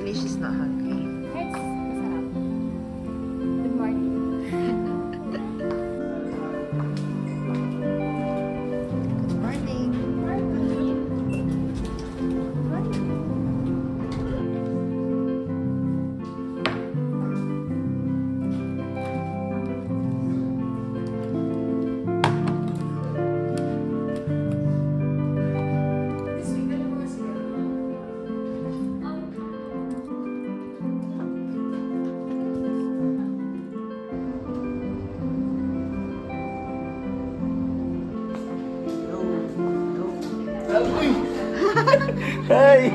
Actually, she's not hungry. Masarap. Good morning. Good morning. Hi!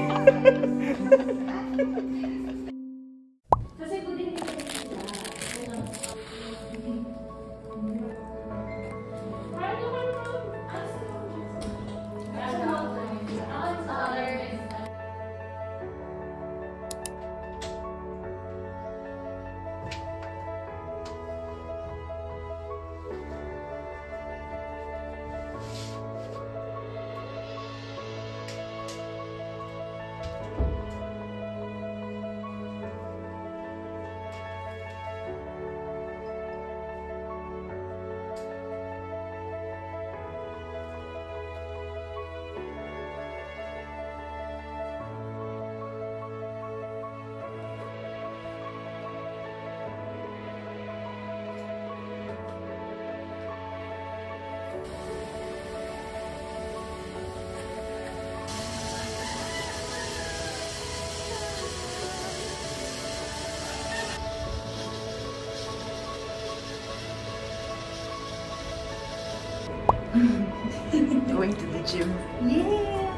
Going to the gym. Yeah.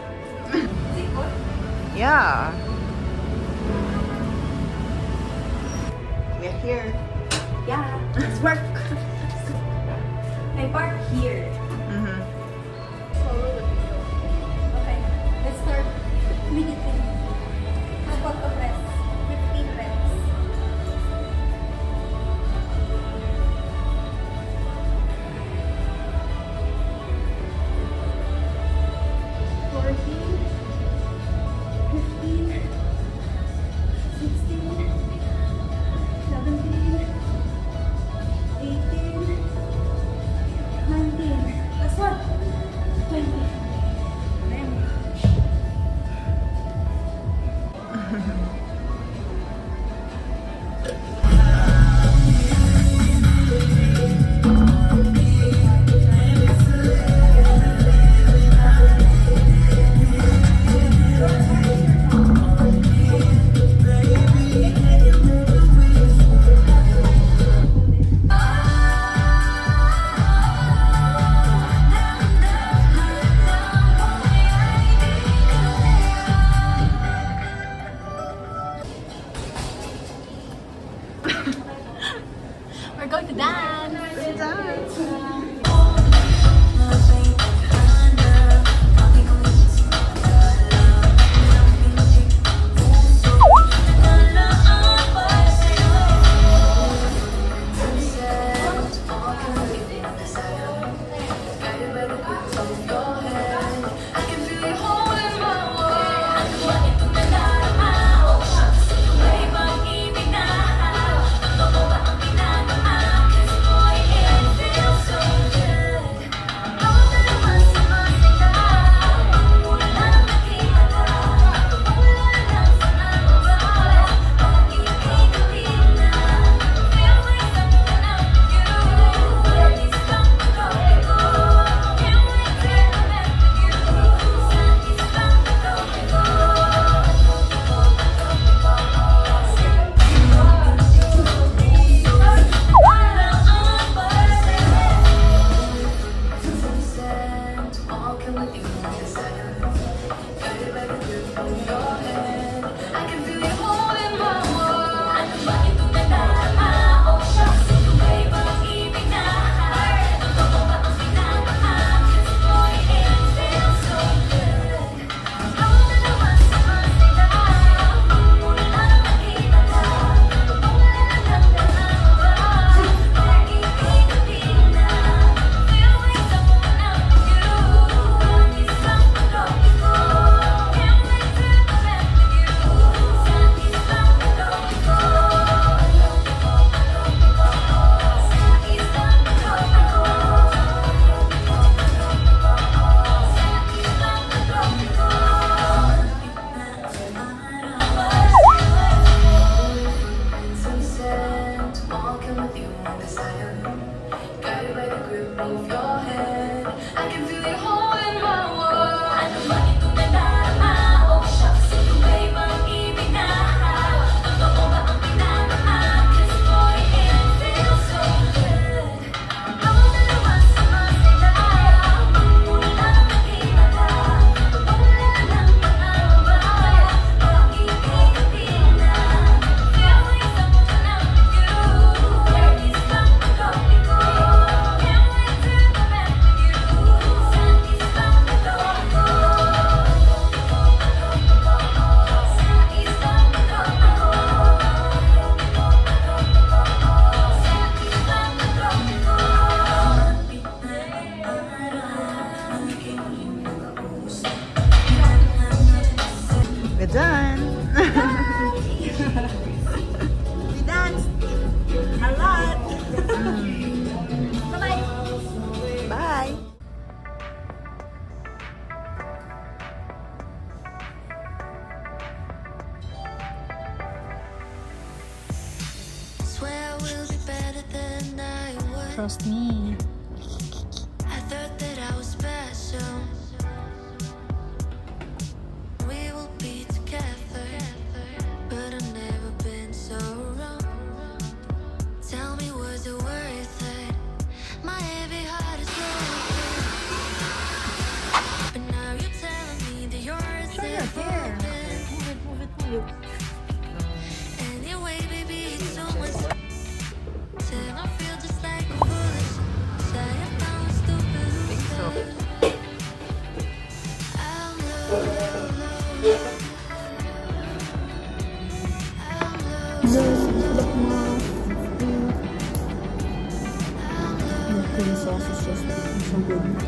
Yeah. We're here. Yeah. Let's work. I park here. Okay. Let's start immediately. How about the rest? 15 reps. done. We danced a lot. Bye-bye. Bye. Swear we'll be better than I was. Trust me. I thought that I was special. We will be together, but I've never been so wrong. Tell me, was it worth it? My heavy heart is broken, but now you're telling me that yours Show your hair. Move it, move it, move it. Anyway, baby, it's so much. Till I feel just like a foolish. Say I found stupid. Think so. I'm low. The cream sauce is just so good.